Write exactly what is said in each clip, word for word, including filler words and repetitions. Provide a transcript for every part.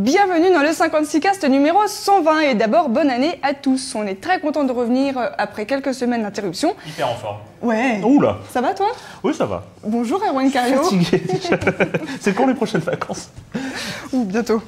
Bienvenue dans le cinquante-six cast numéro cent vingt et d'abord bonne année à tous. On est très content de revenir après quelques semaines d'interruption. Hyper en forme. Ouais. Oula. Ça va toi? Oui, ça va. Bonjour Erwan Cario. Fatigué. C'est quand les prochaines vacances? Ou bientôt.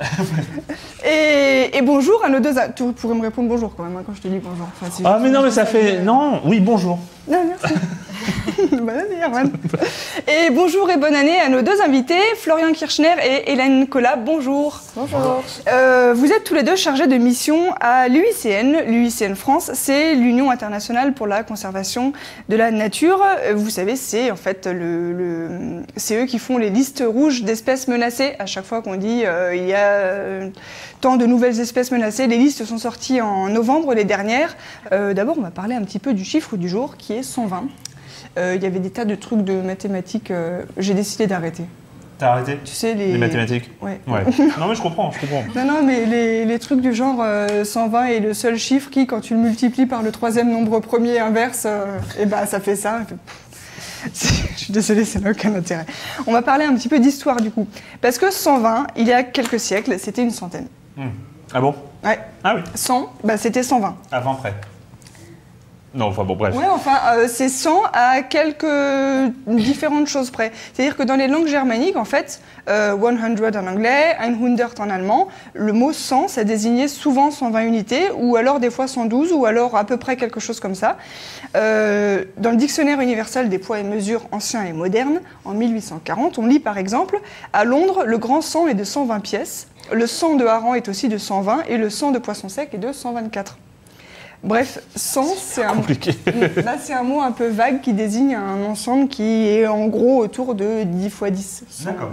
et, et bonjour à nos deux... A... Tu pourrais me répondre bonjour quand même hein, quand je te dis bonjour. Enfin, si ah mais non mais ça fait... Non, oui bonjour. Non, merci. Bonne année, Erwan. Et bonjour et bonne année à nos deux invités, Florian Kirchner et Hélène Collat. Bonjour. Bonjour. Euh, vous êtes tous les deux chargés de mission à l'U I C N. L'U I C N France, c'est l'Union internationale pour la conservation de la nature. Vous savez, c'est en fait le, le, c'est eux qui font les listes rouges d'espèces menacées. À chaque fois qu'on dit euh, il y a euh, tant de nouvelles espèces menacées, les listes sont sorties en novembre, les dernières. Euh, D'abord, on va parler un petit peu du chiffre du jour qui est cent vingt. Il euh, y avait des tas de trucs de mathématiques, euh, j'ai décidé d'arrêter. T'as arrêté? Tu sais, les... les mathématiques? Ouais. Ouais. Non mais je comprends, je comprends. Non, non, mais les, les trucs du genre euh, cent vingt est le seul chiffre qui, quand tu le multiplies par le troisième nombre premier inverse, euh, et ben ça fait ça. Je suis désolée, ça n'a aucun intérêt. On va parler un petit peu d'histoire du coup. Parce que cent vingt, il y a quelques siècles, c'était une centaine. Mmh. Ah bon? Ouais. Ah oui. cent, bah, c'était cent vingt. À vingt près. Non, enfin bon, bref. Ouais, enfin, euh, c'est cent à quelques différentes choses près. C'est-à-dire que dans les langues germaniques, en fait, euh, cent en anglais, hundert en allemand, le mot cent, ça désignait souvent cent vingt unités, ou alors des fois cent douze, ou alors à peu près quelque chose comme ça. Euh, dans le dictionnaire universel des poids et mesures anciens et modernes, en mille huit cent quarante, on lit par exemple, à Londres, le grand cent est de cent vingt pièces, le cent de hareng est aussi de cent vingt, et le cent de poisson sec est de cent vingt-quatre. Bref, cent, c'est un, là, c'est un mot un peu vague qui désigne un ensemble qui est en gros autour de dix fois dix. D'accord.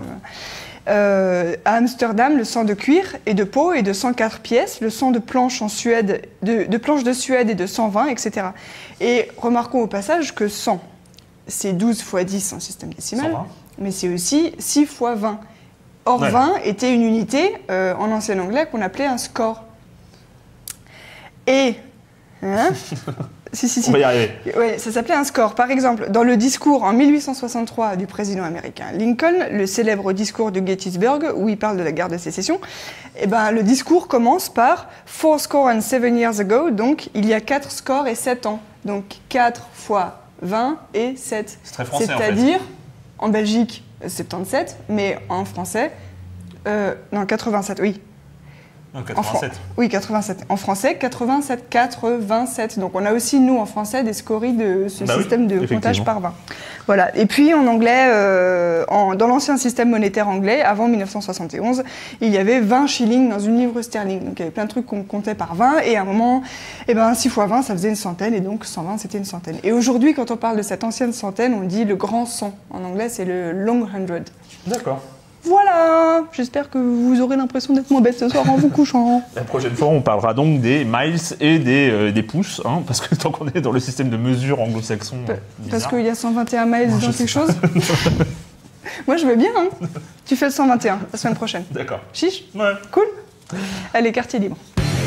Euh, à Amsterdam, le cent de cuir et de peau est de cent quatre pièces, le cent de planche en Suède, de, de planche de Suède est de cent vingt, et cetera. Et remarquons au passage que cent, c'est douze fois dix en système décimal, cent vingt. Mais c'est aussi six fois vingt. Or, ouais. vingt était une unité euh, en ancien anglais qu'on appelait un score. Et... Hein si, si, si. On va y arriver. Ouais, ça s'appelait un score. Par exemple, dans le discours en mille huit cent soixante-trois du président américain Lincoln, le célèbre discours de Gettysburg, où il parle de la guerre de sécession, eh ben, le discours commence par « Four score and seven years ago », donc il y a quatre scores et sept ans. Donc quatre fois vingt et sept. C'est très français, C'est-à-dire, en fait. en Belgique, soixante-dix-sept, mais en français, euh, non, quatre-vingt-sept, oui. Non, quatre-vingt-sept. Oui, quatre-vingt-sept. En français, quatre-vingt-sept, quatre-vingt-sept. Donc on a aussi, nous, en français, des scories de ce bah système oui, de comptage par vingt. Voilà. Et puis en anglais, euh, en, dans l'ancien système monétaire anglais, avant mille neuf cent soixante et onze, il y avait vingt shillings dans une livre sterling. Donc il y avait plein de trucs qu'on comptait par vingt. Et à un moment, eh ben, six fois vingt, ça faisait une centaine. Et donc cent vingt, c'était une centaine. Et aujourd'hui, quand on parle de cette ancienne centaine, on dit le grand cent. En anglais, c'est le long hundred. D'accord. Voilà, j'espère que vous aurez l'impression d'être moins bête ce soir en vous couchant. La prochaine fois, on parlera donc des miles et des, euh, des pouces, hein, parce que tant qu'on est dans le système de mesure anglo-saxon... Pa parce qu'il y a cent vingt et un miles Moi, dans quelque chose. Moi, je veux bien, hein. Tu fais le cent vingt et un la semaine prochaine. D'accord. Chiche? Ouais. Cool. Allez, quartier libre.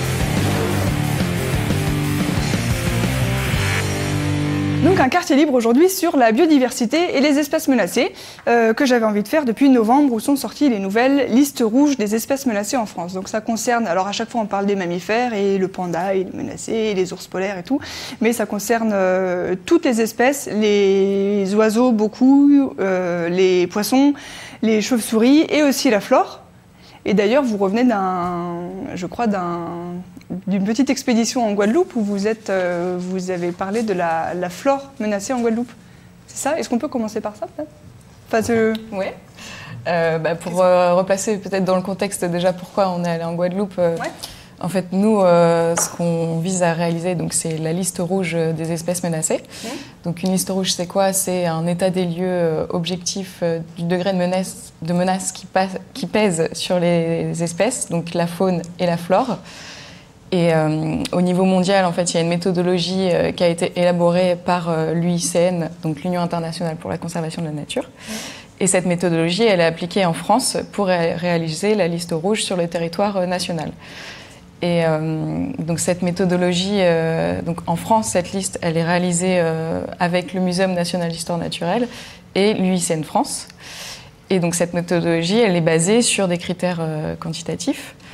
Donc un quartier libre aujourd'hui sur la biodiversité et les espèces menacées euh, que j'avais envie de faire depuis novembre où sont sorties les nouvelles listes rouges des espèces menacées en France. Donc ça concerne, alors à chaque fois on parle des mammifères et le panda et les menacés et les ours polaires et tout, mais ça concerne euh, toutes les espèces, les oiseaux beaucoup, euh, les poissons, les chauves-souris et aussi la flore. Et d'ailleurs vous revenez d'un, je crois d'un... d'une petite expédition en Guadeloupe où vous, êtes, euh, vous avez parlé de la, la flore menacée en Guadeloupe. C'est ça? Est-ce qu'on peut commencer par ça peut-être? Enfin, je... Oui. Euh, bah, pour euh, replacer peut-être dans le contexte déjà pourquoi on est allé en Guadeloupe. Euh, ouais. En fait, nous, euh, ce qu'on vise à réaliser, donc, c'est la liste rouge des espèces menacées. Mmh. Donc une liste rouge, c'est quoi? C'est un état des lieux euh, objectif euh, du degré de menace, de menace qui, passe, qui pèse sur les espèces, donc la faune et la flore. Et euh, au niveau mondial, en fait, il y a une méthodologie euh, qui a été élaborée par euh, l'U I C N, donc l'Union internationale pour la conservation de la nature. Mmh. Et cette méthodologie, elle est appliquée en France pour ré réaliser la liste rouge sur le territoire euh, national. Et euh, donc cette méthodologie, euh, donc en France, cette liste, elle est réalisée euh, avec le Muséum national d'histoire naturelle et l'U I C N France. Et donc cette méthodologie, elle est basée sur des critères euh, quantitatifs.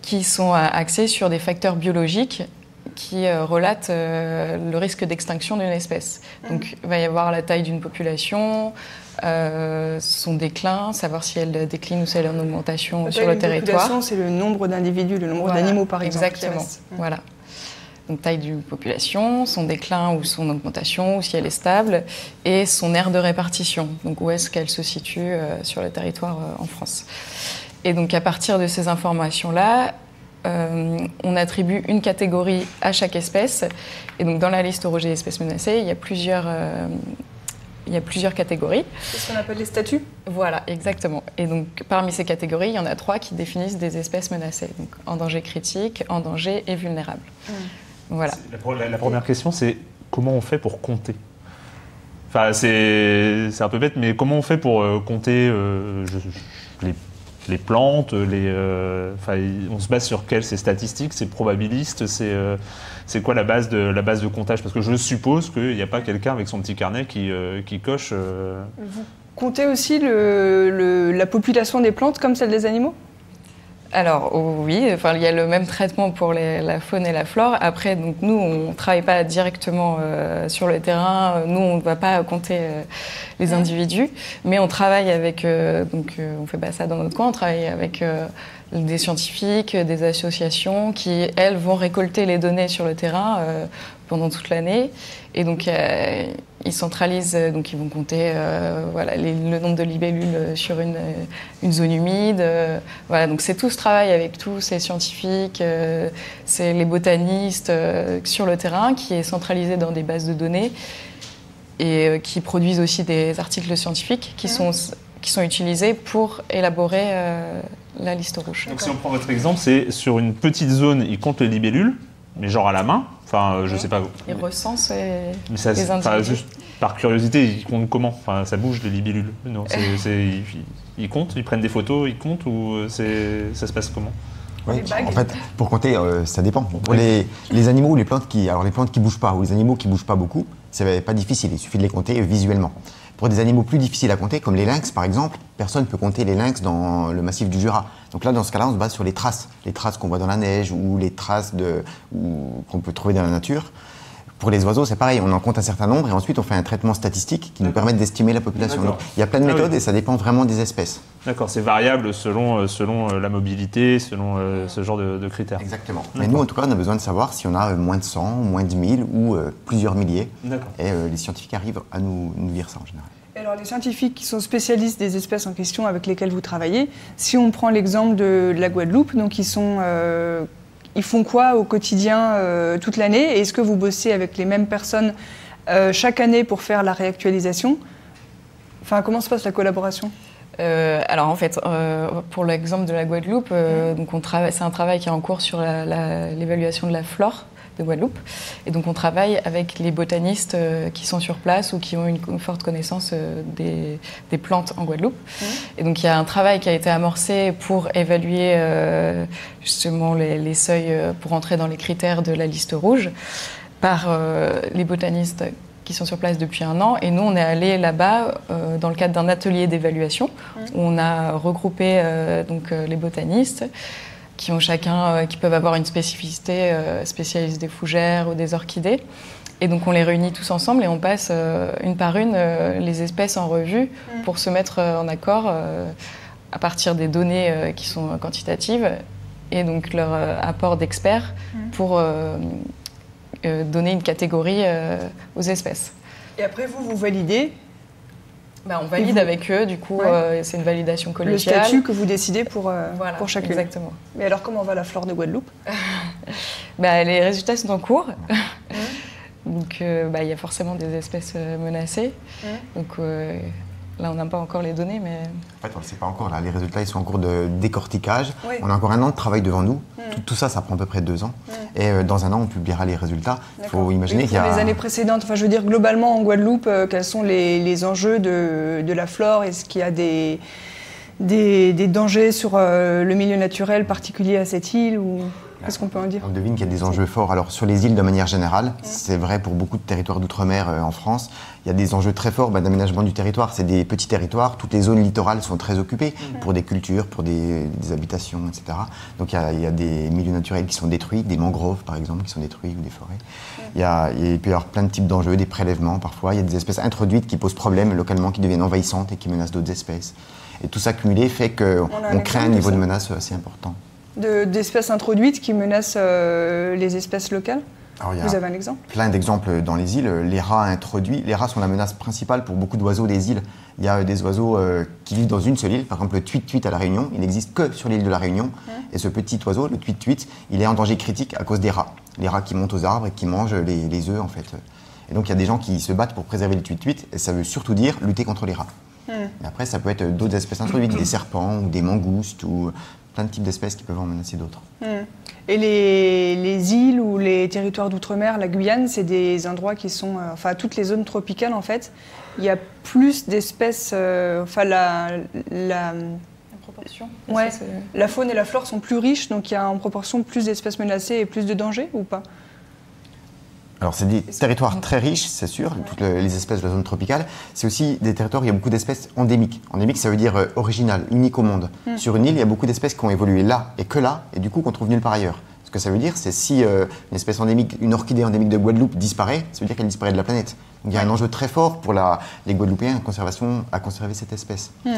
qui sont axés sur des facteurs biologiques qui euh, relatent euh, le risque d'extinction d'une espèce. Donc il va y avoir la taille d'une population, euh, son déclin, savoir si elle décline ou si elle est en augmentation la sur le territoire. La population, c'est le nombre d'individus, le nombre voilà, d'animaux par exemple. Exactement, voilà. Donc taille d'une population, son déclin ou son augmentation, ou si elle est stable, et son aire de répartition, donc où est-ce qu'elle se situe euh, sur le territoire euh, en France. Et donc à partir de ces informations-là, euh, on attribue une catégorie à chaque espèce. Et donc dans la liste rouge des espèces menacées, il y a plusieurs, euh, il y a plusieurs catégories. C'est ce qu'on appelle les statuts ? Voilà, exactement. Et donc parmi ces catégories, il y en a trois qui définissent des espèces menacées. Donc en danger critique, en danger et vulnérable. Mmh. Voilà. La, la, la première question, c'est comment on fait pour compter ? Enfin, c'est un peu bête, mais comment on fait pour euh, compter euh, je, je, les, les plantes les, euh, enfin, on se base sur quelles ? C'est statistique, c'est probabiliste, c'est euh, quoi la base, de, la base de comptage ? Parce que je suppose qu'il n'y a pas quelqu'un avec son petit carnet qui, euh, qui coche... Euh... Vous comptez aussi le, le, la population des plantes comme celle des animaux ? Alors oui, enfin, il y a le même traitement pour les, la faune et la flore. Après, donc, nous, on ne travaille pas directement euh, sur le terrain. Nous, on ne va pas compter euh, les individus. Mais on travaille avec... Euh, donc, euh, on ne fait pas ça dans notre coin. On travaille avec euh, des scientifiques, des associations qui, elles, vont récolter les données sur le terrain euh, pendant toute l'année. Et donc, euh, ils centralisent, donc ils vont compter euh, voilà, les, le nombre de libellules sur une, une zone humide. Euh, voilà, donc c'est tout ce travail avec tous ces scientifiques, euh, c'est les botanistes euh, sur le terrain qui est centralisé dans des bases de données et euh, qui produisent aussi des articles scientifiques qui, mmh. sont, qui sont utilisés pour élaborer euh, la liste rouge. Donc si on prend votre exemple, c'est sur une petite zone, ils comptent les libellules, mais genre à la main. Enfin, euh, je oui. sais pas. Ils recensent les, mais ça, les individus. Juste par curiosité, ils comptent comment ? Enfin, ça bouge les libellules. Non, c'est, c'est, ils, ils comptent, ils prennent des photos, ils comptent ou c'est, ça se passe comment ? Oui, en fait, pour compter, euh, ça dépend. Pour les, les animaux ou les plantes qui, alors les plantes qui bougent pas ou les animaux qui bougent pas beaucoup, c'est pas difficile. Il suffit de les compter visuellement. Pour des animaux plus difficiles à compter, comme les lynx par exemple, personne ne peut compter les lynx dans le massif du Jura. Donc là, dans ce cas-là, on se base sur les traces, les traces qu'on voit dans la neige ou les traces de, ou, qu'on peut trouver dans la nature. Pour les oiseaux, c'est pareil, on en compte un certain nombre et ensuite on fait un traitement statistique qui nous permet d'estimer la population. Donc, il y a plein de méthodes ah oui. et ça dépend vraiment des espèces. D'accord, c'est variable selon, selon la mobilité, selon euh, ce genre de, de critères. Exactement. Mais nous, en tout cas, on a besoin de savoir si on a moins de cent, moins de mille ou euh, plusieurs milliers. D'accord. Et euh, les scientifiques arrivent à nous, nous dire ça en général. Alors, les scientifiques qui sont spécialistes des espèces en question avec lesquelles vous travaillez, si on prend l'exemple de, de la Guadeloupe, donc ils sont... Euh, Ils font quoi au quotidien euh, toute l'année ? Et est-ce que vous bossez avec les mêmes personnes euh, chaque année pour faire la réactualisation ? Enfin, comment se passe la collaboration ? euh, Alors en fait, euh, pour l'exemple de la Guadeloupe, euh, donc on travaille, c'est un travail qui est en cours sur la, la, l'évaluation de la flore de Guadeloupe. Et donc on travaille avec les botanistes euh, qui sont sur place ou qui ont une, une forte connaissance euh, des, des plantes en Guadeloupe. Mmh. Et donc il y a un travail qui a été amorcé pour évaluer euh, justement les, les seuils euh, pour entrer dans les critères de la liste rouge par euh, les botanistes qui sont sur place depuis un an. Et nous, on est allés là-bas euh, dans le cadre d'un atelier d'évaluation mmh. où on a regroupé euh, donc, euh, les botanistes qui ont chacun, euh, qui peuvent avoir une spécificité, euh, spécialiste des fougères ou des orchidées. Et donc on les réunit tous ensemble et on passe euh, une par une euh, les espèces en revue mmh. pour se mettre euh, en accord euh, à partir des données euh, qui sont quantitatives et donc leur euh, apport d'experts mmh. pour euh, euh, donner une catégorie euh, aux espèces. Et après vous, vous validez ? Bah, on valide vous... avec eux, du coup, ouais. euh, c'est une validation collégiale. Le statut que vous décidez pour, euh, voilà, pour chacune. Exactement. Mais alors, comment va la flore de Guadeloupe ? bah, Les résultats sont en cours. Mmh. Donc, euh, bah, y a forcément des espèces menacées. Mmh. Donc, euh, là, on n'a pas encore les données, mais... En fait, on ne le sait pas encore. Là. Les résultats, ils sont en cours de décortiquage. Oui. On a encore un an de travail devant nous. Mmh. Tout, tout ça, ça prend à peu près deux ans. Mmh. Et euh, dans un an, on publiera les résultats. Il faut imaginer qu'il y a... les années précédentes, enfin, je veux dire, globalement, en Guadeloupe, euh, quels sont les, les enjeux de, de la flore ? Est-ce qu'il y a des, des, des dangers sur euh, le milieu naturel particulier à cette île ou... Qu'est-ce qu'on peut en dire? On devine qu'il y a des enjeux forts. Alors sur les îles de manière générale, c'est vrai pour beaucoup de territoires d'outre-mer euh, en France, il y a des enjeux très forts bah, d'aménagement du territoire. C'est des petits territoires, toutes les zones littorales sont très occupées mmh. pour des cultures, pour des, des habitations, et cetera. Donc il y, a, il y a des milieux naturels qui sont détruits, des mangroves par exemple qui sont détruits ou des forêts. Mmh. Il, y a, il peut y avoir plein de types d'enjeux, des prélèvements parfois. Il y a des espèces introduites qui posent problème localement, qui deviennent envahissantes et qui menacent d'autres espèces. Et tout ça cumulé fait qu'on on crée un niveau de menace assez important. D'espèces introduites qui menacent euh, les espèces locales? Alors, vous avez un exemple? Plein d'exemples dans les îles. Les rats introduits, les rats sont la menace principale pour beaucoup d'oiseaux des îles. Il y a des oiseaux euh, qui vivent dans une seule île, par exemple le tuit-tuit à La Réunion, il n'existe que sur l'île de La Réunion. Mmh. Et ce petit oiseau, le tuit-tuit, il est en danger critique à cause des rats. Les rats qui montent aux arbres et qui mangent les, les œufs en fait. Et donc il y a des gens qui se battent pour préserver le tuit-tuit, et ça veut surtout dire lutter contre les rats. Mmh. Et après ça peut être d'autres espèces introduites, des serpents ou des mangoustes ou plein de types d'espèces qui peuvent en menacer d'autres. Mmh. Et les, les îles ou les territoires d'outre-mer, la Guyane, c'est des endroits qui sont, euh, enfin toutes les zones tropicales en fait, il y a plus d'espèces, euh, enfin la, la, la proportion. Ouais, la faune et la flore sont plus riches, donc il y a en proportion plus d'espèces menacées et plus de dangers ou pas? Alors c'est des territoires très riches, c'est sûr, ouais. Toutes les espèces de la zone tropicale. C'est aussi des territoires où il y a beaucoup d'espèces endémiques. Endémique, ça veut dire euh, original, unique au monde. Mm. Sur une île, il y a beaucoup d'espèces qui ont évolué là et que là, et du coup qu'on trouve nulle part ailleurs. Ce que ça veut dire, c'est si euh, une espèce endémique, une orchidée endémique de Guadeloupe disparaît, ça veut dire qu'elle disparaît de la planète. Donc il y a un enjeu très fort pour la, les Guadeloupéens à, conservation, à conserver cette espèce. Mm.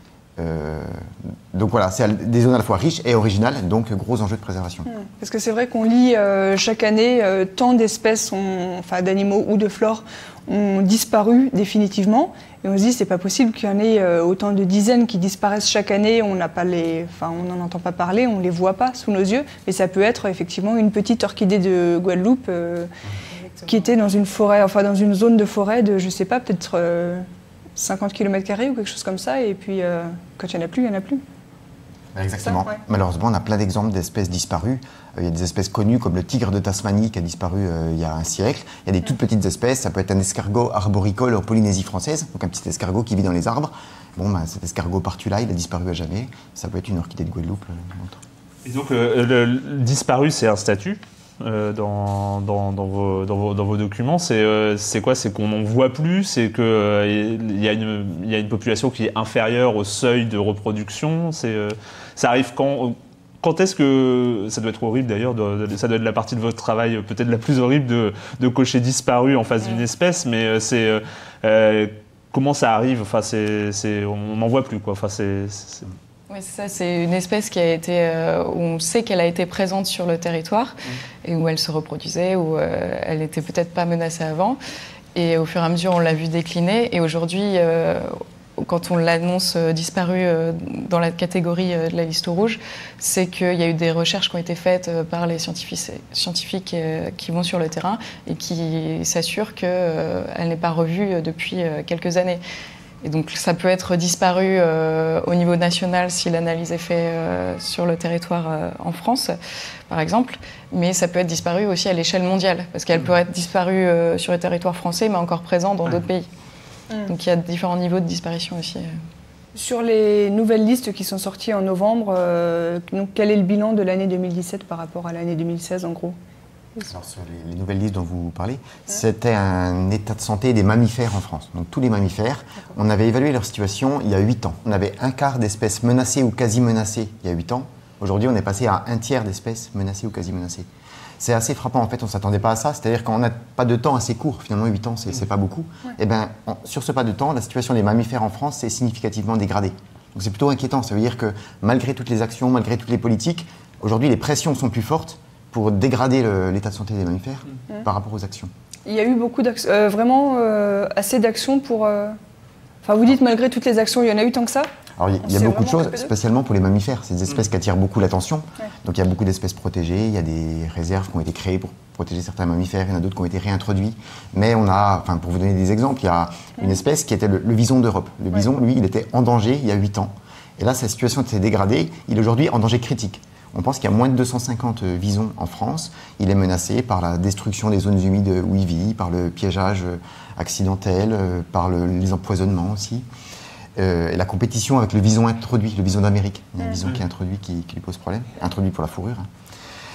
Euh, donc voilà, c'est des zones à la fois riches et originales, donc gros enjeux de préservation. Parce que c'est vrai qu'on lit euh, chaque année, euh, tant d'espèces, enfin d'animaux ou de flore, ont disparu définitivement. Et on se dit, c'est pas possible qu'il y en ait euh, autant de dizaines qui disparaissent chaque année. On n'a pas les, enfin, on n'en entend pas parler, on les voit pas sous nos yeux. Mais ça peut être effectivement une petite orchidée de Guadeloupe euh, qui était dans une forêt, enfin dans une zone de forêt de, je sais pas, peut-être. Euh, cinquante kilomètres carrés ou quelque chose comme ça, et puis euh, quand il n'y en a plus, il n'y en a plus. Exactement. Ça, ouais. Malheureusement, on a plein d'exemples d'espèces disparues. Euh, il y a des espèces connues comme le tigre de Tasmanie qui a disparu euh, il y a un siècle. Il y a des toutes petites espèces, ça peut être un escargot arboricole en Polynésie française, donc un petit escargot qui vit dans les arbres. Bon, ben, cet escargot partout là, il a disparu à jamais. Ça peut être une orchidée de Guadeloupe. Euh, et donc, euh, le, le disparu, c'est un statut Euh, dans, dans, dans, vos, dans, vos, dans vos documents, c'est euh, quoi? C'est qu'on n'en voit plus, c'est qu'il euh, y, y a une population qui est inférieure au seuil de reproduction. Euh, ça arrive quand Quand est-ce que... Ça doit être horrible d'ailleurs, ça doit être la partie de votre travail peut-être la plus horrible de, de cocher disparu en face d'une espèce, mais c'est... Euh, comment ça arrive? Enfin, c'est, c'est, on n'en voit plus, quoi. Enfin, c'est... Oui, c'est ça, c'est une espèce qui a été, euh, où on sait qu'elle a été présente sur le territoire mmh. et où elle se reproduisait, où euh, elle n'était peut-être pas menacée avant. Et au fur et à mesure, on l'a vu décliner. Et aujourd'hui, euh, quand on l'annonce euh, disparue euh, dans la catégorie euh, de la liste rouge, c'est qu'il y a eu des recherches qui ont été faites euh, par les scientifiques, scientifiques euh, qui vont sur le terrain et qui s'assurent qu'elle euh, n'est pas revue depuis euh, quelques années. Et donc ça peut être disparu euh, au niveau national si l'analyse est faite euh, sur le territoire euh, en France, par exemple, mais ça peut être disparu aussi à l'échelle mondiale, parce qu'elle peut être disparue euh, sur le territoire français, mais encore présente dans d'autres pays. Mmh. Donc il y a différents niveaux de disparition aussi. Sur les nouvelles listes qui sont sorties en novembre, euh, donc quel est le bilan de l'année deux mille dix-sept par rapport à l'année deux mille seize en gros? Alors, sur les, les nouvelles listes dont vous parlez, c'était un état de santé des mammifères en France. Donc tous les mammifères, on avait évalué leur situation il y a huit ans. On avait un quart d'espèces menacées ou quasi menacées il y a huit ans. Aujourd'hui, on est passé à un tiers d'espèces menacées ou quasi menacées. C'est assez frappant, en fait, on ne s'attendait pas à ça. C'est-à-dire qu'on n'a pas de temps assez court, finalement huit ans, c'est mmh. pas beaucoup. Ouais. Et ben, on, sur ce pas de temps, la situation des mammifères en France s'est significativement dégradée. Donc c'est plutôt inquiétant. Ça veut dire que malgré toutes les actions, malgré toutes les politiques, aujourd'hui les pressions sont plus fortes pour dégrader l'état de santé des mammifères mmh. par rapport aux actions. Il y a eu beaucoup d'actions, euh, vraiment euh, assez d'actions pour... Euh... Enfin, vous dites malgré toutes les actions, il y en a eu tant que ça? Alors, il y, y a beaucoup de choses, spécialement pour les mammifères. C'est des espèces mmh. qui attirent beaucoup l'attention. Ouais. Donc, il y a beaucoup d'espèces protégées. Il y a des réserves qui ont été créées pour protéger certains mammifères. Il y en a d'autres qui ont été réintroduits. Mais on a, enfin, pour vous donner des exemples, il y a mmh. une espèce qui était le, le bison d'Europe. Le bison, ouais. lui, il était en danger il y a huit ans. Et là, sa situation s'est dégradée. Il est aujourd'hui en danger critique. On pense qu'il y a moins de deux cent cinquante visons en France. Il est menacé par la destruction des zones humides où il vit, par le piégeage accidentel, par le, les empoisonnements aussi. Euh, et la compétition avec le vison introduit, le vison d'Amérique. Il y a un vison qui est introduit qui, qui lui pose problème, introduit pour la fourrure. Hein.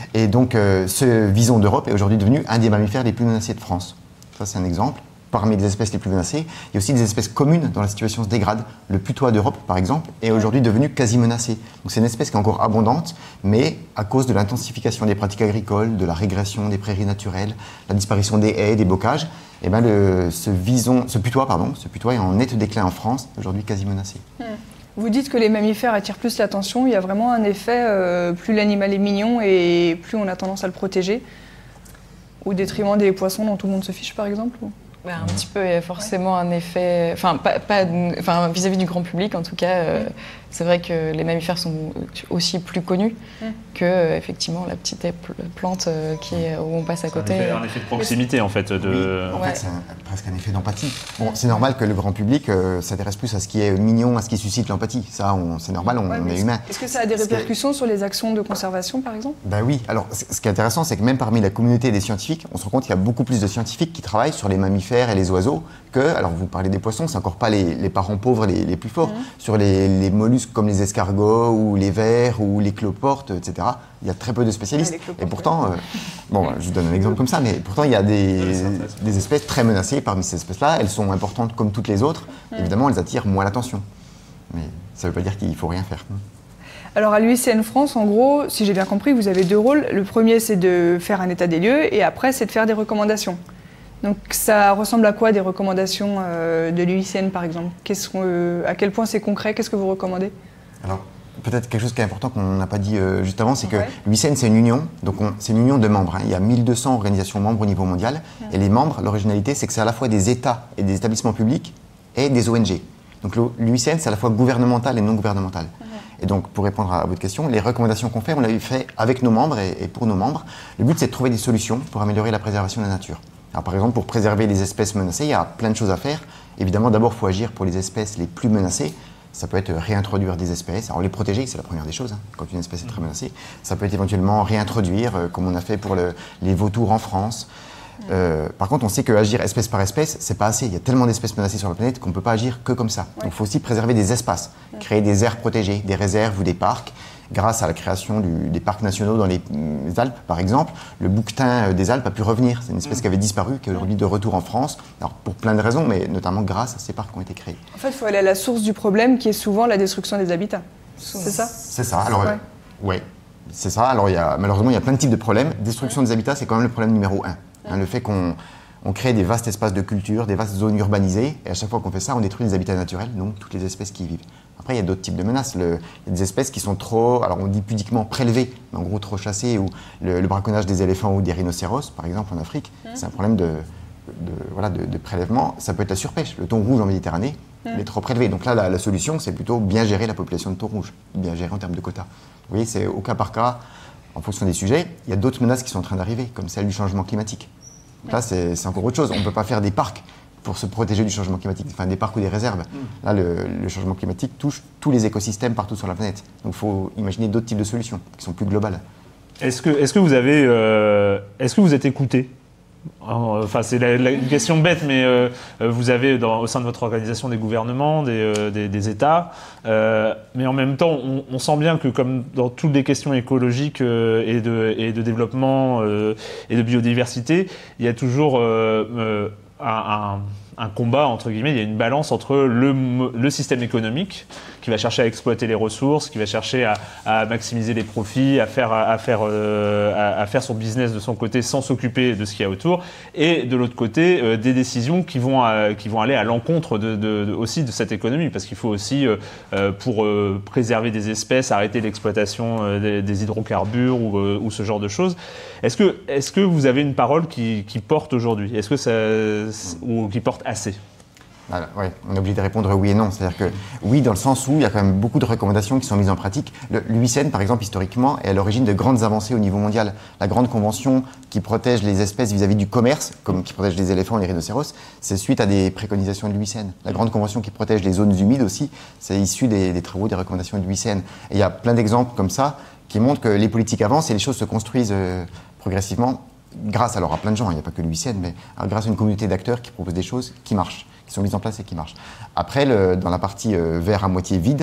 Et donc, euh, ce vison d'Europe est aujourd'hui devenu un des mammifères les plus menacés de France. Ça, c'est un exemple. Parmi les espèces les plus menacées, il y a aussi des espèces communes dont la situation se dégrade. Le putois d'Europe, par exemple, est aujourd'hui devenu quasi menacé. Donc c'est une espèce qui est encore abondante, mais à cause de l'intensification des pratiques agricoles, de la régression des prairies naturelles, la disparition des haies, des bocages, eh ben le, ce, vison, ce putois, pardon, ce putois est en net déclin en France, aujourd'hui quasi menacé. Hmm. Vous dites que les mammifères attirent plus l'attention. Il y a vraiment un effet, euh, plus l'animal est mignon et plus on a tendance à le protéger, au détriment des poissons dont tout le monde se fiche, par exemple ou... Ben, un petit peu, il y a forcément un effet, enfin, pas, pas, enfin, vis-à-vis du grand public en tout cas, euh, c'est vrai que les mammifères sont aussi plus connus mm. que, euh, effectivement, la petite plante euh, qui est, où on passe à côté. Un effet, un effet de proximité en fait. De... Oui, en ouais. fait, c'est un, presque un effet d'empathie. Bon, c'est normal que le grand public euh, s'intéresse plus à ce qui est mignon, à ce qui suscite l'empathie. Ça, c'est normal, on, ouais, on est humain. Est-ce que ça a des répercussions sur les actions de conservation, par exemple? Ben oui. Alors, ce qui est intéressant, c'est que même parmi la communauté des scientifiques, on se rend compte qu'il y a beaucoup plus de scientifiques qui travaillent sur les mammifères et les oiseaux que, alors vous parlez des poissons, c'est encore pas les, les parents pauvres les, les plus forts, mmh. sur les, les mollusques comme les escargots ou les vers ou les cloportes, et cetera. Il y a très peu de spécialistes. Ouais, et pourtant, euh, bon, je vous donne un exemple comme ça, mais pourtant il y a des, des espèces très menacées parmi ces espèces-là. Elles sont importantes comme toutes les autres. Mmh. Évidemment, elles attirent moins l'attention. Mais ça ne veut pas dire qu'il ne faut rien faire. Alors à l'U I C N France, en gros, si j'ai bien compris, vous avez deux rôles. Le premier, c'est de faire un état des lieux et après, c'est de faire des recommandations. Donc ça ressemble à quoi des recommandations euh, de l'U I C N par exemple? euh, À quel point c'est concret? Qu'est-ce que vous recommandez? Alors peut-être quelque chose qui est important qu'on n'a pas dit euh, juste avant, c'est que ouais. l'U I C N c'est une union, donc c'est une union de membres. Hein. Il y a mille deux cents organisations membres au niveau mondial ouais. et les membres, l'originalité c'est que c'est à la fois des États et des établissements publics et des O N G. Donc l'U I C N c'est à la fois gouvernemental et non gouvernemental. Ouais. Et donc pour répondre à votre question, les recommandations qu'on fait, on l'a fait avec nos membres et, et pour nos membres. Le but c'est de trouver des solutions pour améliorer la préservation de la nature. Alors, par exemple, pour préserver les espèces menacées, il y a plein de choses à faire. Évidemment, d'abord, il faut agir pour les espèces les plus menacées. Ça peut être réintroduire des espèces. Alors, les protéger, c'est la première des choses, hein, quand une espèce est très menacée. Ça peut être éventuellement réintroduire, euh, comme on a fait pour le, les vautours en France. Euh, par contre, on sait qu'agir espèce par espèce, c'est pas assez. Il y a tellement d'espèces menacées sur la planète qu'on ne peut pas agir que comme ça. Ouais. Donc, il faut aussi préserver des espaces, créer des aires protégées, des réserves ou des parcs. Grâce à la création du, des parcs nationaux dans les, les Alpes, par exemple, le bouquetin des Alpes a pu revenir. C'est une espèce qui avait disparu, qui est aujourd'hui de retour en France. Alors, pour plein de raisons, mais notamment grâce à ces parcs qui ont été créés. En fait, il faut aller à la source du problème, qui est souvent la destruction des habitats. C'est ça? C'est ça. Alors, ouais. Euh, ouais, c'est ça. Alors, il y a, malheureusement, il y a plein de types de problèmes. Destruction ouais. des habitats, c'est quand même le problème numéro un. Ouais. Hein, le fait qu'on on crée des vastes espaces de culture, des vastes zones urbanisées, et à chaque fois qu'on fait ça, on détruit les habitats naturels, donc toutes les espèces qui y vivent. Après, il y a d'autres types de menaces. Le, il y a des espèces qui sont trop, alors on dit pudiquement prélevées, mais en gros trop chassées, ou le, le braconnage des éléphants ou des rhinocéros, par exemple en Afrique, mmh. c'est un problème de, de, voilà, de, de prélèvement. Ça peut être la surpêche. Le thon rouge en Méditerranée, mmh. il est trop prélevé. Donc là, la, la solution, c'est plutôt bien gérer la population de thon rouge, bien gérer en termes de quotas. Vous voyez, c'est au cas par cas, en fonction des sujets. Il y a d'autres menaces qui sont en train d'arriver, comme celle du changement climatique. Donc là, c'est encore autre chose. On ne peut pas faire des parcs pour se protéger du changement climatique, enfin des parcs ou des réserves. Mmh. Là, le, le changement climatique touche tous les écosystèmes partout sur la planète. Donc il faut imaginer d'autres types de solutions qui sont plus globales. Est-ce que, est-ce que vous avez, euh, est-ce que vous êtes écouté? Enfin, c'est la, la, une question bête, mais euh, vous avez dans, au sein de votre organisation des gouvernements, des, euh, des, des États, euh, mais en même temps, on, on sent bien que comme dans toutes les questions écologiques euh, et, de, et de développement euh, et de biodiversité, il y a toujours euh, euh, un, un, un combat, entre guillemets, il y a une balance entre le, le système économique qui va chercher à exploiter les ressources, qui va chercher à, à maximiser les profits, à faire, à, faire, euh, à, à faire son business de son côté sans s'occuper de ce qu'il y a autour, et de l'autre côté, euh, des décisions qui vont, à, qui vont aller à l'encontre de, de, de, aussi de cette économie, parce qu'il faut aussi, euh, pour euh, préserver des espèces, arrêter l'exploitation euh, des, des hydrocarbures ou, euh, ou ce genre de choses. Est-ce que, est-ce que vous avez une parole qui, qui porte aujourd'hui? Est-ce que ça, ou qui porte assez? Voilà, ouais, on est obligé de répondre oui et non. C'est-à-dire que oui, dans le sens où il y a quand même beaucoup de recommandations qui sont mises en pratique. L'U I C N, par exemple, historiquement, est à l'origine de grandes avancées au niveau mondial. La grande convention qui protège les espèces vis-à-vis du commerce, comme qui protège les éléphants et les rhinocéros, c'est suite à des préconisations de l'U I C N. La grande convention qui protège les zones humides aussi, c'est issu des, des travaux, des recommandations de l'U I C N. Et il y a plein d'exemples comme ça qui montrent que les politiques avancent et les choses se construisent euh, progressivement grâce alors à plein de gens. Il n'y a pas que l'U I C N, mais grâce à une communauté d'acteurs qui proposent des choses qui marchent, qui sont mises en place et qui marchent. Après, le, dans la partie euh, verre à moitié vide,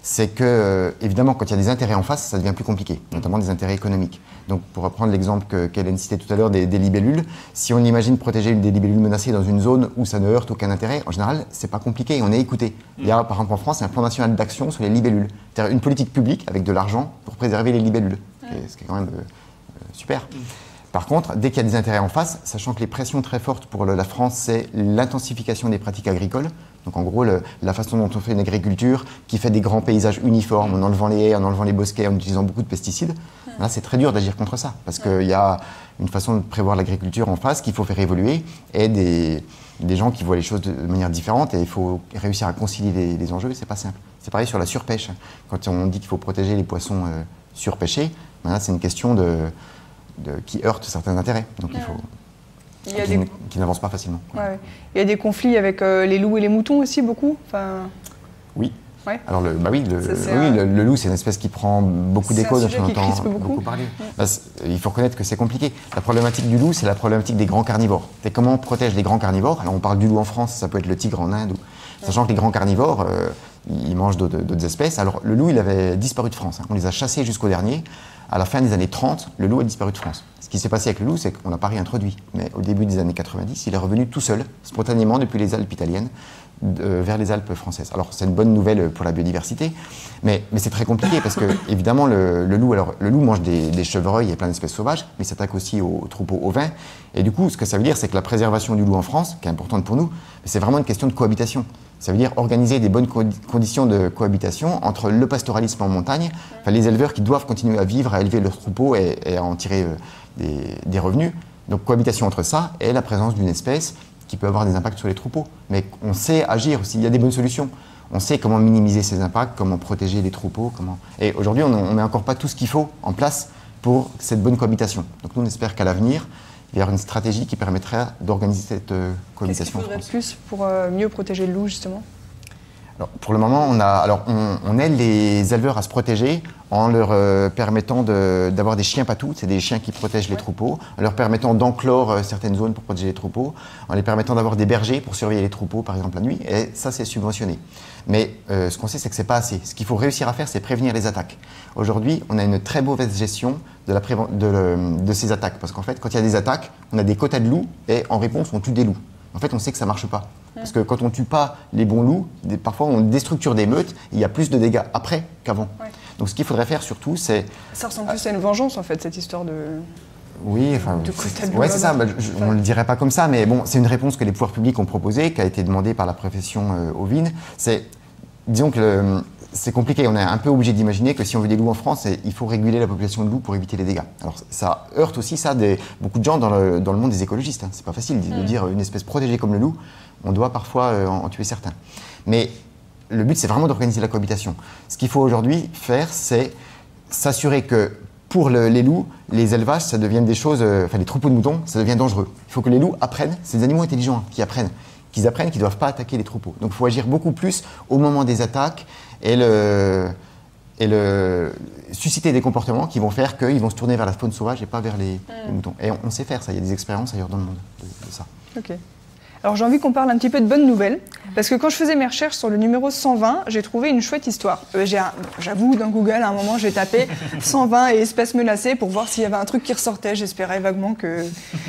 c'est que, euh, évidemment, quand il y a des intérêts en face, ça devient plus compliqué, notamment des intérêts économiques. Donc, pour reprendre l'exemple que- qu'Hélène citait tout à l'heure des, des libellules, si on imagine protéger des libellules menacées dans une zone où ça ne heurte aucun intérêt, en général, c'est pas compliqué, on est écouté. Il y a, par exemple, en France, un plan national d'action sur les libellules. C'est-à-dire une politique publique avec de l'argent pour préserver les libellules, ce qui est, ce qui est quand même euh, euh, super. Par contre, dès qu'il y a des intérêts en face, sachant que les pressions très fortes pour le- la France, c'est l'intensification des pratiques agricoles. Donc en gros, le- la façon dont on fait une agriculture qui fait des grands paysages uniformes, en enlevant les haies, en enlevant les bosquets, en utilisant beaucoup de pesticides. Là, c'est très dur d'agir contre ça, parce qu'il y a une façon de prévoir l'agriculture en face qu'il faut faire évoluer, et des, des gens qui voient les choses de manière différente, et il faut réussir à concilier les, les enjeux, c'est pas simple. C'est pareil sur la surpêche. Quand on dit qu'il faut protéger les poissons euh, surpêchés, ben là, c'est une question de... De, qui heurte certains intérêts, donc il faut Il y a qui, des- qui n'avancent pas facilement. Ouais, ouais. Il y a des conflits avec euh, les loups et les moutons aussi, beaucoup. Enfin, Oui. Ouais. Alors le, bah oui, le, Ça, c'est oui un- le, le loup, c'est une espèce qui prend beaucoup C'est d'écho, un dont sujet on qui entend crispe beaucoup. parler. Bah, c'est- il faut reconnaître que c'est compliqué. La problématique du loup, c'est la problématique des grands carnivores. C'est comment on protège les grands carnivores. Alors on parle du loup en France, ça peut être le tigre en Inde, ou... sachant que les grands carnivores, euh, ils mangent d'autres d'autres espèces. Alors le loup, il avait disparu de France, hein. On les a chassés jusqu'au dernier. À la fin des années trente, le loup a disparu de France. Ce qui s'est passé avec le loup, c'est qu'on n'a pas réintroduit. Mais au début des années quatre-vingt-dix, il est revenu tout seul, spontanément, depuis les Alpes italiennes, de- vers les Alpes françaises. Alors c'est une bonne nouvelle pour la biodiversité, mais, mais c'est très compliqué parce que, évidemment, le, le loup, alors, le loup mange des, des chevreuils et plein d'espèces sauvages, mais il s'attaque aussi aux troupeaux ovins. Et du coup, ce que ça veut dire, c'est que la préservation du loup en France, qui est importante pour nous, c'est vraiment une question de cohabitation. Ça veut dire organiser des bonnes co- conditions de cohabitation entre le pastoralisme en montagne, enfin, les éleveurs qui doivent continuer à vivre, à élever leurs troupeaux et, et à en tirer euh, des, des revenus. Donc cohabitation entre ça et la présence d'une espèce qui peut avoir des impacts sur les troupeaux. Mais on sait agir aussi, il y a des bonnes solutions. On sait comment minimiser ces impacts, comment protéger les troupeaux. Comment... Et aujourd'hui, on ne met encore pas tout ce qu'il faut en place pour cette bonne cohabitation. Donc nous, on espère qu'à l'avenir, il y aura une stratégie qui permettrait d'organiser cette euh, qu'est-ce qu'il cohabitation en faudrait de France. plus pour euh, mieux protéger le loup, justement? Alors, pour le moment, on, a, alors, on, on aide les éleveurs à se protéger en leur euh, permettant de- d'avoir des chiens patous, c'est des chiens qui protègent les troupeaux, en leur permettant d'enclore euh, certaines zones pour protéger les troupeaux, en les permettant d'avoir des bergers pour surveiller les troupeaux, par exemple la nuit, et ça, c'est subventionné. Mais euh, ce qu'on sait, c'est que c'est pas assez. Ce qu'il faut réussir à faire, c'est prévenir les attaques. Aujourd'hui, on a une très mauvaise gestion de, la préven- de, le- de ces attaques, parce qu'en fait, quand il y a des attaques, on a des quotas de loups, et en réponse, on tue des loups. En fait, on sait que ça ne marche pas. Parce que quand on ne tue pas les bons loups, des- parfois on déstructure des meutes, il y a plus de dégâts après qu'avant. Ouais. Donc ce qu'il faudrait faire surtout, c'est... Ça ressemble plus à une vengeance, en fait, cette histoire de... Oui, enfin... De quotas de Ouais, loups c'est ça, là-bas. bah, je- on ne le dirait pas comme ça, mais bon, c'est une réponse que les pouvoirs publics ont proposée, qui a été demandée par la profession euh, ovine. C'est, disons que le- c'est compliqué, on est un peu obligé d'imaginer que si on veut des loups en France, c'est- il faut réguler la population de loups pour éviter les dégâts. Alors ça heurte aussi ça des, beaucoup de gens dans le, dans le monde des écologistes. Hein. C'est pas facile de, de dire une espèce protégée comme le loup, on doit parfois euh, en, en tuer certains. Mais le but, c'est vraiment d'organiser la cohabitation. Ce qu'il faut aujourd'hui faire, c'est s'assurer que pour le- les loups, les élevages, ça devienne des choses, euh, enfin les troupeaux de moutons, ça devient dangereux. Il faut que les loups apprennent, c'est des animaux intelligents hein, qui apprennent, qu'ils apprennent qu'ils ne doivent pas attaquer les troupeaux. Donc il faut agir beaucoup plus au moment des attaques et, le, et le, susciter des comportements qui vont faire qu'ils vont se tourner vers la faune sauvage et pas vers les, les moutons. Et on, on sait faire ça, il y a des expériences ailleurs dans le monde de, de ça. Ok. Alors j'ai envie qu'on parle un petit peu de bonnes nouvelles, parce que quand je faisais mes recherches sur le numéro cent vingt, j'ai trouvé une chouette histoire. Euh, j'ai un- J'avoue, dans Google, à un moment, j'ai tapé cent vingt et espèces menacées pour voir s'il y avait un truc qui ressortait. J'espérais vaguement que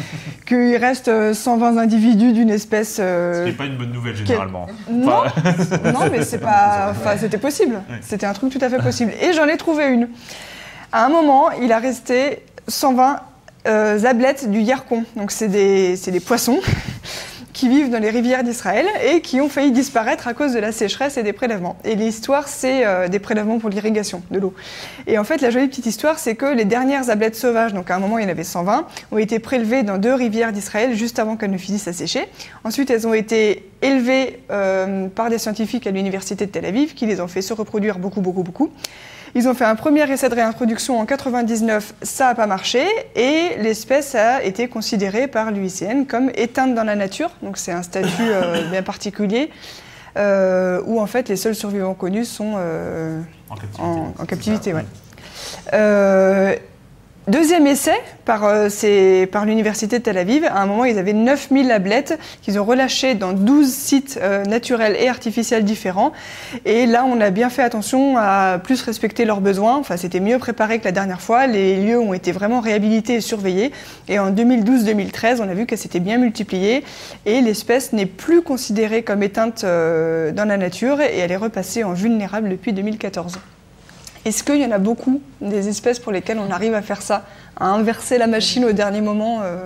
qu'il reste euh, cent vingt individus d'une espèce... euh, Ce qui n'est pas une bonne nouvelle généralement. Non, Enfin, non, mais c'est pas... Enfin, c'était possible. C'était un truc tout à fait possible. Et j'en ai trouvé une. À un moment, il a resté cent vingt euh, zablettes du Yerkon. Donc c'est des, c'est des poissons qui vivent dans les rivières d'Israël et qui ont failli disparaître à cause de la sécheresse et des prélèvements. Et l'histoire, c'est euh, des prélèvements pour l'irrigation de l'eau. Et en fait, la jolie petite histoire, c'est que les dernières ablettes sauvages, donc à un moment il y en avait cent vingt, ont été prélevées dans deux rivières d'Israël juste avant qu'elles ne finissent à sécher. Ensuite, elles ont été élevées euh, par des scientifiques à l'université de Tel Aviv qui les ont fait se reproduire beaucoup, beaucoup, beaucoup. Ils ont fait un premier essai de réintroduction en quatre-vingt-dix-neuf, ça n'a pas marché, et l'espèce a été considérée par l'U I C N comme éteinte dans la nature, donc c'est un statut euh, bien particulier, euh, où en fait les seuls survivants connus sont euh, en captivité. en, en captivité. Ouais. Euh, Deuxième essai par, euh, c'est, par l'université de Tel Aviv. À un moment, ils avaient neuf mille ablettes qu'ils ont relâchées dans douze sites euh, naturels et artificiels différents. Et là, on a bien fait attention à plus respecter leurs besoins. Enfin, c'était mieux préparé que la dernière fois. Les lieux ont été vraiment réhabilités et surveillés. Et en deux mille douze deux mille treize, on a vu qu'elle s'était bien multipliée. Et l'espèce n'est plus considérée comme éteinte euh, dans la nature. Et elle est repassée en vulnérable depuis deux mille quatorze. Est-ce qu'il y en a beaucoup des espèces pour lesquelles on arrive à faire ça, à inverser la machine au dernier moment euh...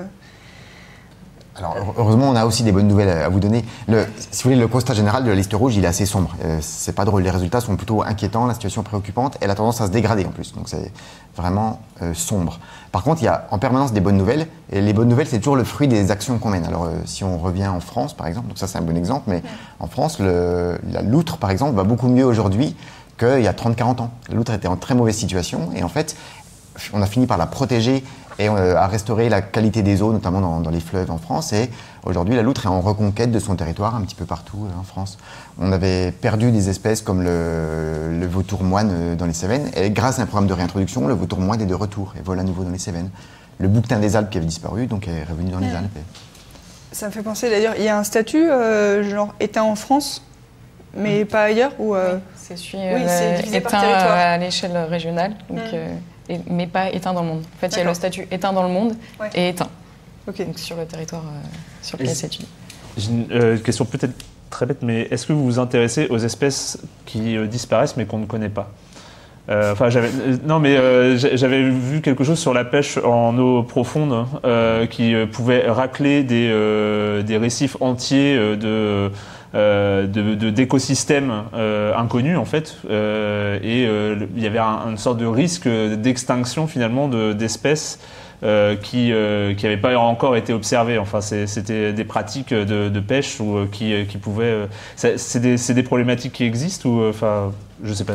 Alors, heureusement, on a aussi des bonnes nouvelles à vous donner. Le, si vous voulez, le constat général de la liste rouge, il est assez sombre. Euh, c'est pas drôle, les résultats sont plutôt inquiétants, la situation est préoccupante, elle a tendance à se dégrader en plus. Donc c'est vraiment euh, sombre. Par contre, il y a en permanence des bonnes nouvelles, et les bonnes nouvelles, c'est toujours le fruit des actions qu'on mène. Alors, euh, si on revient en France, par exemple, donc ça c'est un bon exemple, mais en France, le, la loutre, par exemple, va beaucoup mieux aujourd'hui qu'il y a trente à quarante ans. La loutre était en très mauvaise situation et en fait, on a fini par la protéger et euh, à restaurer la qualité des eaux, notamment dans, dans les fleuves en France. Et aujourd'hui, la loutre est en reconquête de son territoire un petit peu partout euh, en France. On avait perdu des espèces comme le, le vautour moine euh, dans les Cévennes et grâce à un programme de réintroduction, le vautour moine est de retour et vole à nouveau dans les Cévennes. Le bouquetin des Alpes qui avait disparu, donc est revenu dans les Alpes. Et... Ça me fait penser d'ailleurs, il y a un statut euh, genre éteint en France, mais mmh. pas ailleurs ou euh... oui, c'est celui oui, euh, c'est éteint euh, à l'échelle régionale, donc, mmh. euh, et, mais pas éteint dans le monde. En fait, il y a le statut éteint dans le monde ouais. et éteint. Okay. Donc sur le territoire euh, sur lequel c'est étudié. J'ai une euh, question peut-être très bête, mais est-ce que vous vous intéressez aux espèces qui euh, disparaissent mais qu'on ne connaît pas? Euh, enfin, j'avais, euh, non, mais euh, j'avais vu quelque chose sur la pêche en eau profonde euh, qui euh, pouvait racler des, euh, des récifs entiers euh, de Euh, de, de, d'écosystèmes euh, inconnus en fait euh, et euh, il y avait un, une sorte de risque d'extinction finalement de, d'espèces euh, qui n'avaient euh, pas encore été observées. Enfin, c'est, c'était des pratiques de, de pêche ou, euh, qui, qui pouvaient... Euh, c'est, c'est, des, c'est des problématiques qui existent ou... Enfin, je sais pas.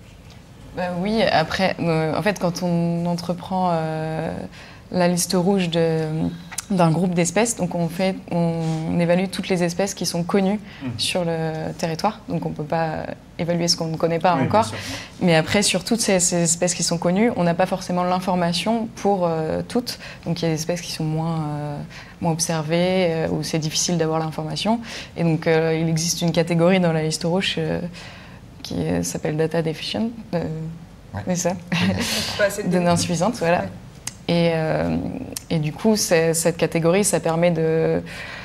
Bah oui, après, euh, en fait, quand on entreprend euh, la liste rouge de... d'un groupe d'espèces, donc on, fait, on évalue toutes les espèces qui sont connues mmh. sur le territoire, donc on ne peut pas évaluer ce qu'on ne connaît pas oui, encore, mais après sur toutes ces, ces espèces qui sont connues, on n'a pas forcément l'information pour euh, toutes, donc il y a des espèces qui sont moins, euh, moins observées, euh, où c'est difficile d'avoir l'information, et donc euh, il existe une catégorie dans la liste rouge euh, qui euh, s'appelle Data Deficient, euh, ouais. c'est ça, données insuffisantes, voilà. Ouais. Et, euh, et du coup, cette catégorie, ça permet de,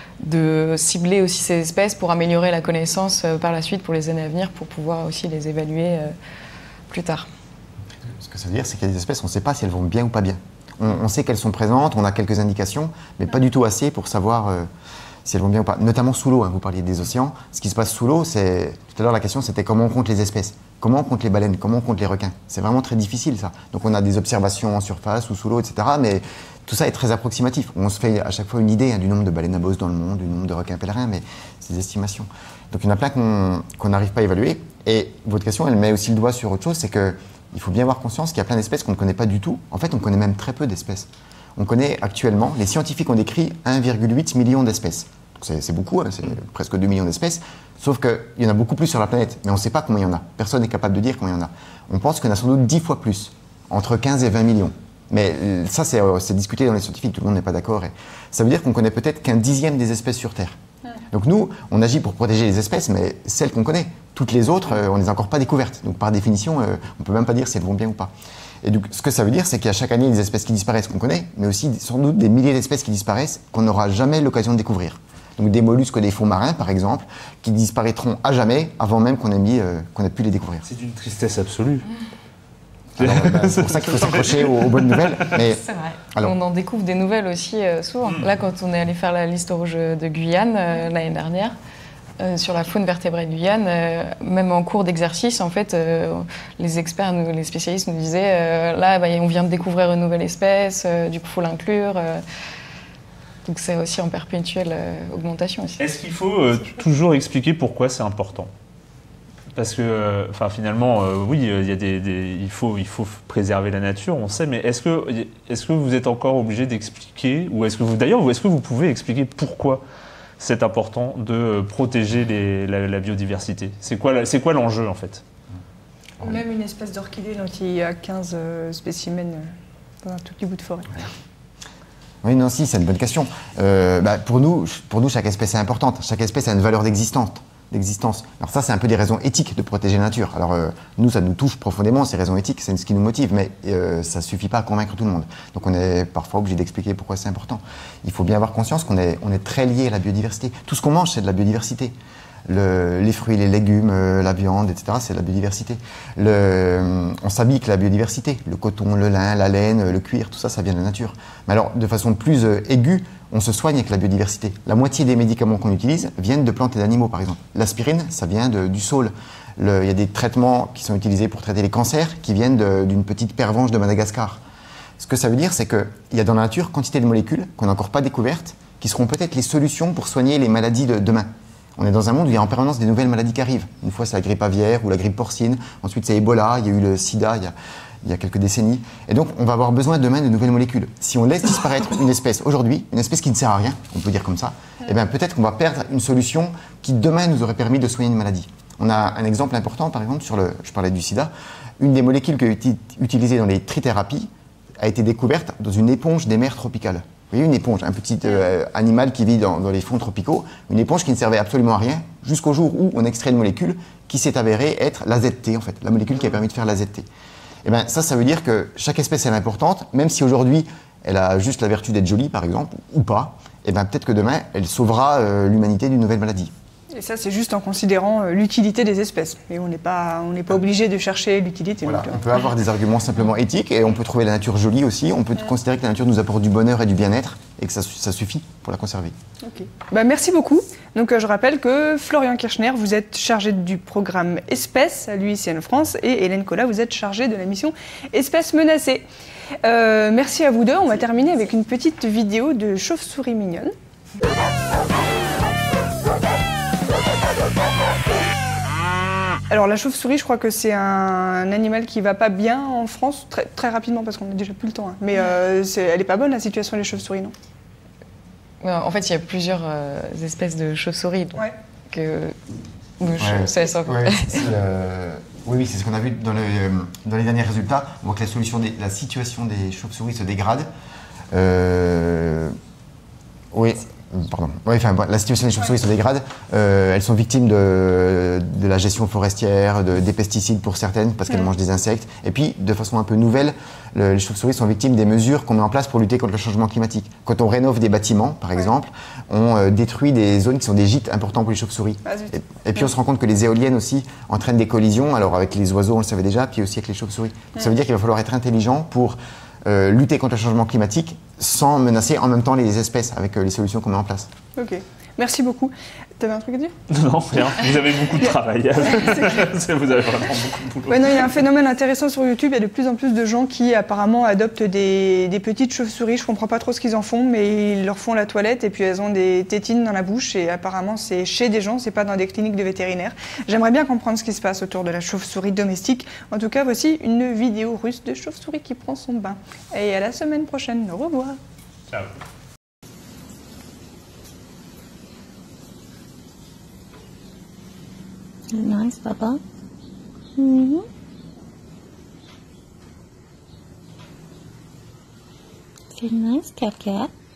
de cibler aussi ces espèces pour améliorer la connaissance euh, par la suite pour les années à venir, pour pouvoir aussi les évaluer euh, plus tard. Ce que ça veut dire, c'est qu'il y a des espèces, on ne sait pas si elles vont bien ou pas bien. On, on sait qu'elles sont présentes, on a quelques indications, mais pas du tout assez pour savoir euh, si elles vont bien ou pas. Notamment sous l'eau, hein, vous parliez des océans. Ce qui se passe sous l'eau, c'est... Tout à l'heure, la question, c'était comment on compte les espèces. Comment on compte les baleines? Comment on compte les requins? C'est vraiment très difficile, ça. Donc on a des observations en surface ou sous l'eau, et cetera. Mais tout ça est très approximatif. On se fait à chaque fois une idée hein, du nombre de baleines à bosse dans le monde, du nombre de requins pèlerins, mais c'est des estimations. Donc il y en a plein qu'on qu'on n'arrive pas à évaluer. Et votre question, elle met aussi le doigt sur autre chose, c'est qu'il faut bien avoir conscience qu'il y a plein d'espèces qu'on ne connaît pas du tout. En fait, on connaît même très peu d'espèces. On connaît actuellement, les scientifiques ont décrit un virgule huit million d'espèces. C'est beaucoup, hein, c'est presque deux millions d'espèces, sauf qu'il y en a beaucoup plus sur la planète, mais on ne sait pas combien il y en a. Personne n'est capable de dire combien il y en a. On pense qu'il y en a sans doute dix fois plus, entre quinze et vingt millions. Mais ça, c'est discuté dans les scientifiques, tout le monde n'est pas d'accord. Et ça veut dire qu'on connaît peut-être qu'un dixième des espèces sur Terre. Ouais. Donc nous, on agit pour protéger les espèces, mais celles qu'on connaît. Toutes les autres, euh, on ne les a encore pas découvertes. Donc par définition, euh, on ne peut même pas dire si elles vont bien ou pas. Et donc ce que ça veut dire, c'est qu'il y a chaque année des espèces qui disparaissent qu'on connaît, mais aussi sans doute des milliers d'espèces qui disparaissent qu'on n'aura jamais l'occasion de découvrir. Donc des mollusques des fonds marins, par exemple, qui disparaîtront à jamais avant même qu'on ait, mis, euh, qu'on ait pu les découvrir. C'est d'une tristesse absolue. Alors, bah, c'est pour ça qu'il faut s'accrocher aux, aux bonnes nouvelles. Mais, c'est vrai. Alors, on en découvre des nouvelles aussi euh, souvent. Là, quand on est allé faire la liste rouge de Guyane euh, l'année dernière, euh, sur la faune vertébrée de Guyane, euh, même en cours d'exercice, en fait, euh, les experts, nous, les spécialistes nous disaient euh, là, bah, on vient de découvrir une nouvelle espèce, euh, du coup, il faut l'inclure. Euh, Donc c'est aussi en perpétuelle euh, augmentation aussi. Est-ce qu'il faut euh, toujours expliquer pourquoi c'est important? Parce que, enfin, euh, finalement, euh, oui, il y a des, des, il faut, il faut préserver la nature, on sait. Mais est-ce que, est-ce que vous êtes encore obligé d'expliquer, ou est-ce que vous, d'ailleurs, est-ce que vous pouvez expliquer pourquoi c'est important de protéger les, la, la biodiversité? C'est quoi, c'est quoi l'enjeu en fait? Même une espèce d'orchidée dont il y a quinze euh, spécimens. dans un tout petit bout de forêt. Oui, non, si, c'est une bonne question. Euh, bah, pour nous, pour nous, chaque espèce est importante. Chaque espèce a une valeur d'existence. d'existence. Alors ça, c'est un peu des raisons éthiques de protéger la nature. Alors euh, nous, ça nous touche profondément, ces raisons éthiques, c'est ce qui nous motive, mais euh, ça ne suffit pas à convaincre tout le monde. Donc on est parfois obligé d'expliquer pourquoi c'est important. Il faut bien avoir conscience qu'on est, on est très lié à la biodiversité. Tout ce qu'on mange, c'est de la biodiversité. Le, les fruits, les légumes, euh, la viande, et cetera, c'est de la biodiversité. Le, euh, on s'habille avec la biodiversité. Le coton, le lin, la laine, le cuir, tout ça, ça vient de la nature. Mais alors, de façon plus euh, aiguë, on se soigne avec la biodiversité. La moitié des médicaments qu'on utilise viennent de plantes et d'animaux, par exemple. L'aspirine, ça vient de, du saule. Le, il y a des traitements qui sont utilisés pour traiter les cancers qui viennent d'une petite pervenche de Madagascar. Ce que ça veut dire, c'est qu'il y a dans la nature quantité de molécules qu'on n'a encore pas découvertes, qui seront peut-être les solutions pour soigner les maladies de demain. On est dans un monde où il y a en permanence des nouvelles maladies qui arrivent. Une fois, c'est la grippe aviaire ou la grippe porcine. Ensuite, c'est Ebola. Il y a eu le sida il y a, il y a quelques décennies. Et donc, on va avoir besoin demain de nouvelles molécules. Si on laisse disparaître une espèce aujourd'hui, une espèce qui ne sert à rien, on peut dire comme ça, eh bien, peut-être qu'on va perdre une solution qui, demain, nous aurait permis de soigner une maladie. On a un exemple important, par exemple, sur le, je parlais du sida. Une des molécules qui est utilisée dans les trithérapies a été découverte dans une éponge des mers tropicales. Vous voyez, une éponge, un petit euh, animal qui vit dans, dans les fonds tropicaux, une éponge qui ne servait absolument à rien, jusqu'au jour où on extrait une molécule qui s'est avérée être l'A Z T, en fait, la molécule qui a permis de faire l'A Z T. Et bien ça, ça veut dire que chaque espèce est importante, même si aujourd'hui, elle a juste la vertu d'être jolie, par exemple, ou pas, et bien peut-être que demain, elle sauvera euh, l'humanité d'une nouvelle maladie. Et ça, c'est juste en considérant euh, l'utilité des espèces. Et on n'est pas, on n'est pas obligé de chercher l'utilité. Voilà, on peut avoir des arguments simplement éthiques et on peut trouver la nature jolie aussi. On peut ouais. considérer que la nature nous apporte du bonheur et du bien-être et que ça, ça suffit pour la conserver. Okay. Bah, merci beaucoup. Donc, euh, je rappelle que Florian Kirchner, vous êtes chargé du programme Espèces à l'U I C N France et Hélène Collat, vous êtes chargée de la mission Espèces menacées. Euh, merci à vous deux. On va terminer avec une petite vidéo de chauve-souris mignonne. Alors la chauve-souris, je crois que c'est un animal qui va pas bien en France, très, très rapidement parce qu'on n'a déjà plus le temps. Hein. Mais euh, elle n'est pas bonne la situation des chauves-souris, non? En fait, il y a plusieurs euh, espèces de chauves-souris. Ouais. Que... Donc, ouais. je... ça, ouais, euh... Oui, oui, c'est ce qu'on a vu dans, le, dans les derniers résultats. On voit que la, solution des, la situation des chauves-souris se dégrade. Euh... Oui. Pardon. Ouais, enfin, la situation des chauves-souris se dégrade. Euh, elles sont victimes de, de la gestion forestière, de, des pesticides pour certaines, parce qu'elles mmh. mangent des insectes. Et puis, de façon un peu nouvelle, le, les chauves-souris sont victimes des mesures qu'on met en place pour lutter contre le changement climatique. Quand on rénove des bâtiments, par exemple, on euh, détruit des zones qui sont des gîtes importants pour les chauves-souris. Ah, et, et puis, on se rend compte que les éoliennes aussi entraînent des collisions, alors avec les oiseaux, on le savait déjà, puis aussi avec les chauves-souris. Mmh. Ça veut dire qu'il va falloir être intelligent pour Euh, lutter contre le changement climatique sans menacer en même temps les espèces avec euh, les solutions qu'on met en place. Ok, merci beaucoup. Tu avais un truc à dire? Non, rien. Vous avez beaucoup de travail. Vous avez vraiment beaucoup de boulot. Ouais, non, il y a un phénomène intéressant sur YouTube. Il y a de plus en plus de gens qui apparemment adoptent des, des petites chauves-souris. Je ne comprends pas trop ce qu'ils en font, mais ils leur font la toilette et puis elles ont des tétines dans la bouche. Et apparemment, c'est chez des gens, c'est pas dans des cliniques de vétérinaires. J'aimerais bien comprendre ce qui se passe autour de la chauve-souris domestique. En tout cas, voici une vidéo russe de chauve-souris qui prend son bain. Et à la semaine prochaine. Au revoir. Ciao. Nice, Papa. Mm-hmm. Feel nice, cat cat.